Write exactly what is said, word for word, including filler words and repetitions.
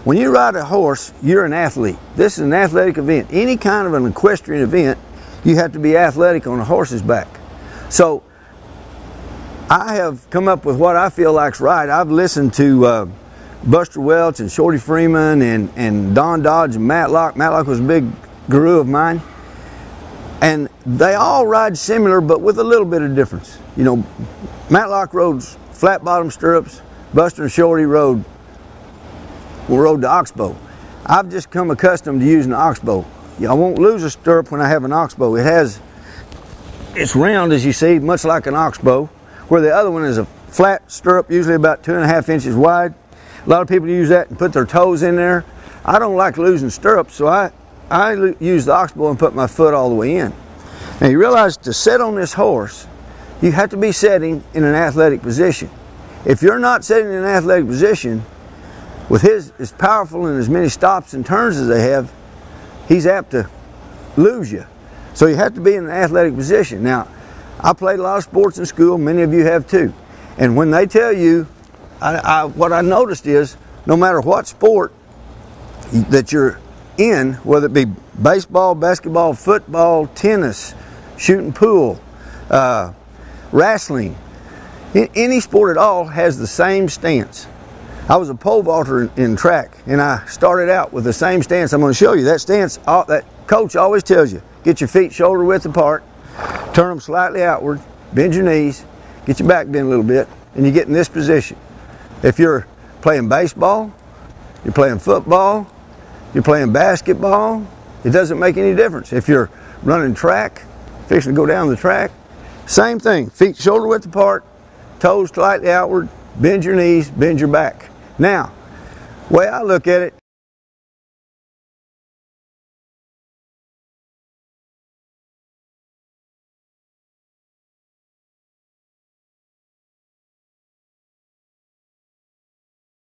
When you ride a horse, you're an athlete. This is an athletic event. Any kind of an equestrian event, you have to be athletic on a horse's back. So I have come up with what I feel like's right. I've listened to uh, Buster Welch and Shorty Freeman and, and Don Dodge and Matlock. Matlock was a big guru of mine. And they all ride similar, but with a little bit of difference. You know, Matlock rode flat bottom stirrups. Buster and Shorty rode, rode the oxbow. I've just come accustomed to using the oxbow. I won't lose a stirrup when I have an oxbow. It has, it's round as you see, much like an oxbow, where the other one is a flat stirrup, usually about two and a half inches wide. A lot of people use that and put their toes in there. I don't like losing stirrups, so I, I use the oxbow and put my foot all the way in. Now you realize to sit on this horse, you have to be sitting in an athletic position. If you're not sitting in an athletic position, with his as powerful and as many stops and turns as they have, he's apt to lose you. So you have to be in an athletic position. Now, I played a lot of sports in school, many of you have too. And when they tell you, I, I, what I noticed is, no matter what sport that you're in, whether it be baseball, basketball, football, tennis, shooting pool, uh, wrestling, any sport at all has the same stance. I was a pole vaulter in, in track, and I started out with the same stance. I'm going to show you that stance. All, that coach always tells you, get your feet shoulder width apart, turn them slightly outward, bend your knees, get your back bent a little bit, and you get in this position. If you're playing baseball, you're playing football, you're playing basketball, it doesn't make any difference. If you're running track, fixing to go down the track, same thing. Feet shoulder width apart, toes slightly outward, bend your knees, bend your back. Now, the way I look at it,